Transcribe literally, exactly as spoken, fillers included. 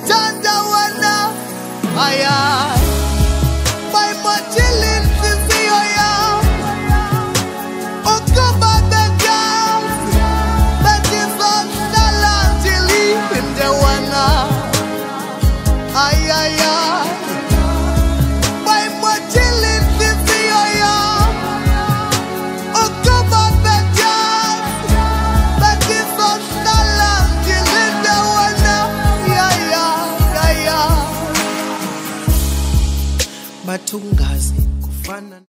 tanda wana aya my machilin sisiyo ya okoma the gas but is on talentili inde wana aya ya my machilin sisiyo ya okoma the gas but is on talentili inde wana ya ya ya ya Batungazi kufana